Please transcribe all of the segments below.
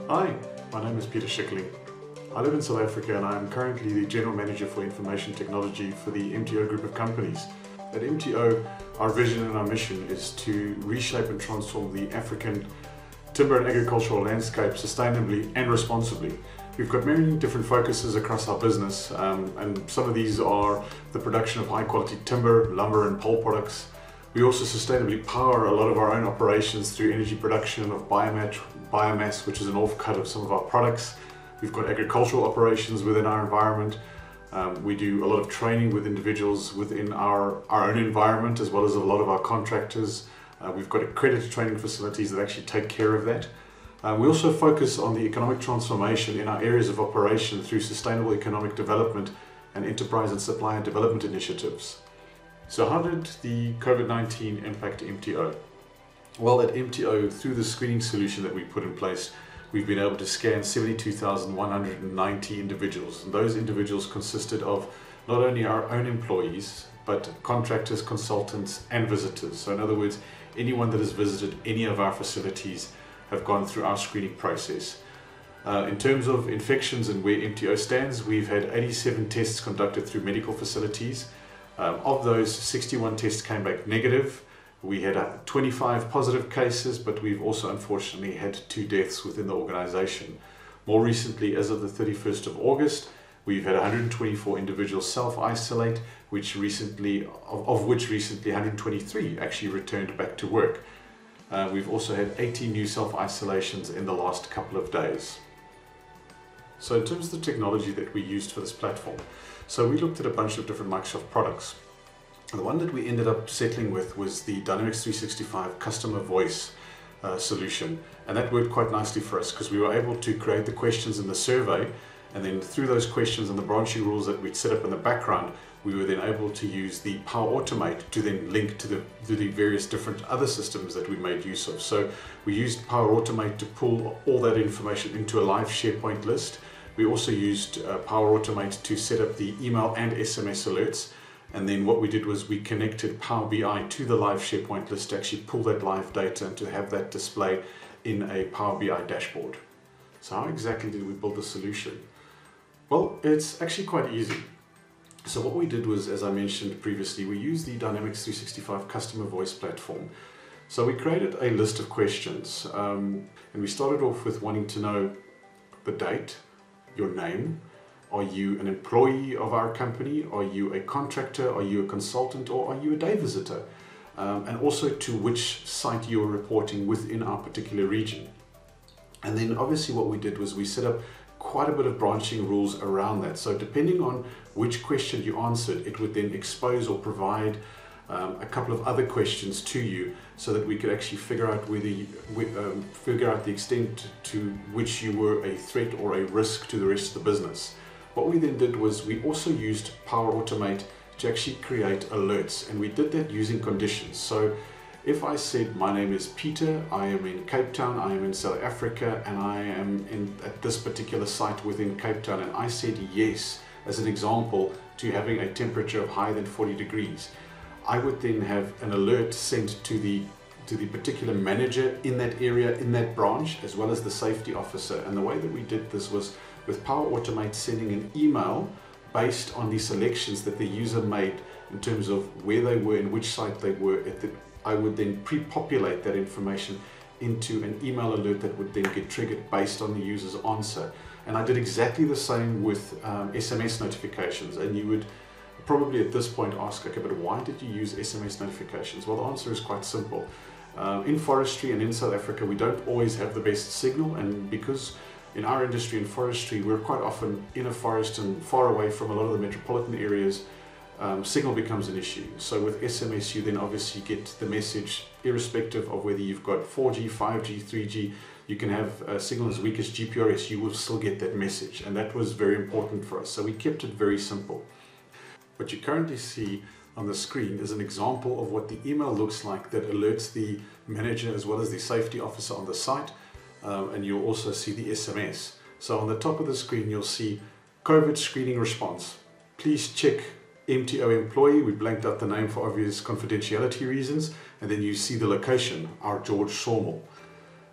Hi, my name is Peter Schickling. I live in South Africa and I am currently the General Manager for Information Technology for the MTO Group of companies. At MTO, our vision and our mission is to reshape and transform the African timber and agricultural landscape sustainably and responsibly. We've got many different focuses across our business, and some of these are the production of high quality timber, lumber and pulp products. We also sustainably power a lot of our own operations through energy production of biomass, which is an offcut of some of our products. We've got agricultural operations within our environment. We do a lot of training with individuals within our own environment, as well as a lot of our contractors. We've got accredited training facilities that actually take care of that. We also focus on the economic transformation in our areas of operation through sustainable economic development and enterprise and supplier development initiatives. So how did the COVID-19 impact MTO? Well, at MTO, through the screening solution that we put in place, we've been able to scan 72,190 individuals. And those individuals consisted of not only our own employees, but contractors, consultants, and visitors. So in other words, anyone that has visited any of our facilities have gone through our screening process. In terms of infections and where MTO stands, we've had 87 tests conducted through medical facilities. Of those, 61 tests came back negative. We had 25 positive cases, but we've also unfortunately had 2 deaths within the organization. More recently, as of the 31st of August, we've had 124 individuals self-isolate, of which recently 123 actually returned back to work. We've also had 80 new self-isolations in the last couple of days. So in terms of the technology that we used for this platform, so we looked at a bunch of different Microsoft products. The one that we ended up settling with was the Dynamics 365 customer voice solution, and that worked quite nicely for us because we were able to create the questions in the survey, and then through those questions and the branching rules that we'd set up in the background, we were then able to use the Power Automate to then link to the various different other systems that we made use of. So we used Power Automate to pull all that information into a live SharePoint list. We also used Power Automate to set up the email and SMS alerts. And then what we did was we connected Power BI to the live SharePoint list to actually pull that live data and to have that display in a Power BI dashboard. So how exactly did we build the solution? Well, it's actually quite easy. So what we did was, as I mentioned previously, we used the Dynamics 365 customer voice platform. So we created a list of questions, and we started off with wanting to know the date, your name, are you an employee of our company, are you a contractor, are you a consultant, or are you a day visitor? And also to which site you are reporting within our particular region. And then obviously what we did was we set up quite a bit of branching rules around that. So depending on which question you answered, it would then expose or provide a couple of other questions to you so that we could actually figure out figure out the extent to which you were a threat or a risk to the rest of the business. What we then did was we also used Power Automate to actually create alerts, and we did that using conditions. So if I said my name is Peter, I am in Cape Town, I am in South Africa, and I am at this particular site within Cape Town, and I said yes, as an example, to having a temperature of higher than 40 degrees, I would then have an alert sent to the particular manager in that area, in that branch, as well as the safety officer. And the way that we did this was with Power Automate sending an email based on the selections that the user made in terms of where they were and which site they were at. I would then pre-populate that information into an email alert that would then get triggered based on the user's answer. And I did exactly the same with SMS notifications. And you would probably at this point ask, okay, but why did you use SMS notifications? Well, the answer is quite simple. In forestry and in South Africa, we don't always have the best signal, and because in our industry in forestry, we're quite often in a forest and far away from a lot of the metropolitan areas, signal becomes an issue. So with SMS, you then obviously get the message irrespective of whether you've got 4G, 5G, 3G, you can have a signal as weak as GPRS, you will still get that message. And that was very important for us. So we kept it very simple. What you currently see on the screen is an example of what the email looks like that alerts the manager as well as the safety officer on the site. And you'll also see the SMS. So on the top of the screen, you'll see COVID screening response. Please check MTO employee. We blanked out the name for obvious confidentiality reasons. And then you see the location, our George Sawmill.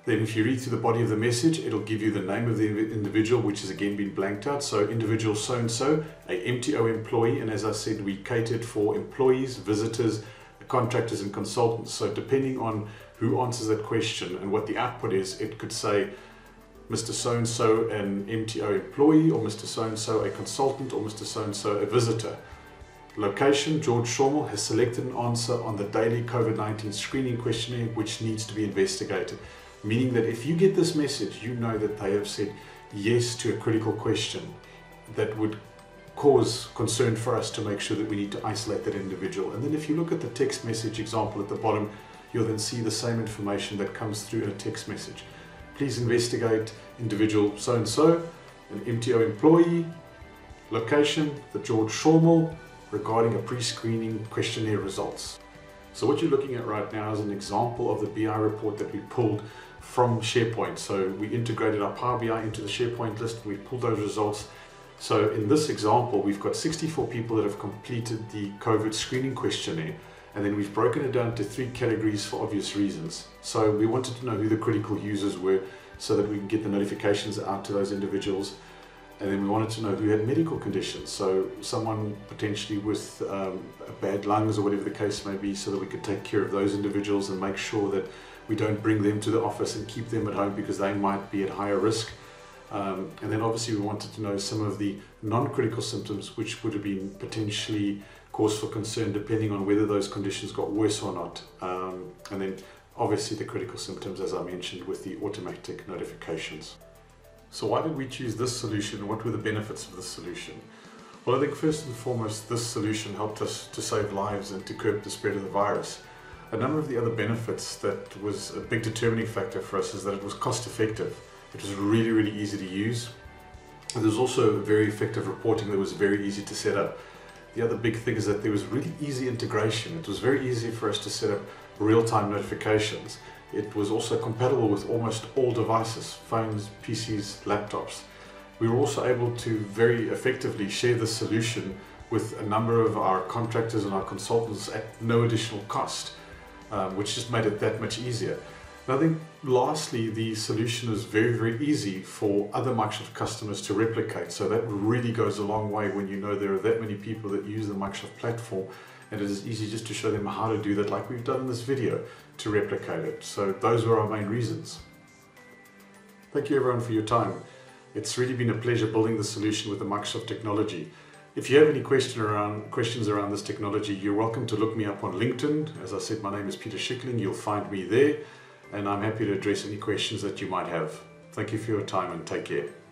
Then if you read through the body of the message, it'll give you the name of the individual, which has again been blanked out. So individual so-and-so, a MTO employee, and as I said, we catered for employees, visitors, contractors and consultants. So depending on who answers that question and what the output is, it could say Mr. So-and-so an MTO employee, or Mr. So-and-so a consultant, or Mr. So-and-so a visitor. Location, George Schormel has selected an answer on the daily COVID-19 screening questionnaire which needs to be investigated. Meaning that if you get this message, you know that they have said yes to a critical question that would cause concern for us to make sure that we need to isolate that individual. And then if you look at the text message example at the bottom, you'll then see the same information that comes through in a text message. Please investigate individual so-and-so, an MTO employee, location, the George Schormel, regarding a pre-screening questionnaire results. So what you're looking at right now is an example of the BI report that we pulled from SharePoint. So we integrated our Power BI into the SharePoint list and we pulled those results. So in this example, we've got 64 people that have completed the COVID screening questionnaire, and then we've broken it down to 3 categories for obvious reasons. So we wanted to know who the critical users were so that we can get the notifications out to those individuals. And then we wanted to know who had medical conditions, so someone potentially with bad lungs or whatever the case may be, so that we could take care of those individuals and make sure that we don't bring them to the office and keep them at home because they might be at higher risk. And then obviously we wanted to know some of the non-critical symptoms which would have been potentially cause for concern depending on whether those conditions got worse or not. And then obviously the critical symptoms, as I mentioned, with the automatic notifications. So why did we choose this solution and what were the benefits of this solution? Well, I think first and foremost, this solution helped us to save lives and to curb the spread of the virus. A number of the other benefits that was a big determining factor for us is that it was cost effective. It was really, really easy to use. And there was also very effective reporting that was very easy to set up. The other big thing is that there was really easy integration. It was very easy for us to set up real-time notifications. It was also compatible with almost all devices, phones, PCs, laptops. We were also able to very effectively share the solution with a number of our contractors and our consultants at no additional cost, which just made it that much easier. And I think lastly, the solution is very, very easy for other Microsoft customers to replicate. So that really goes a long way when you know there are that many people that use the Microsoft platform, and it is easy just to show them how to do that, like we've done in this video, to replicate it. So those were our main reasons. Thank you everyone for your time. It's really been a pleasure building the solution with the Microsoft technology. If you have any questions around this technology, you're welcome to look me up on LinkedIn. As I said, my name is Peter Schickling. You'll find me there, and I'm happy to address any questions that you might have. Thank you for your time and take care.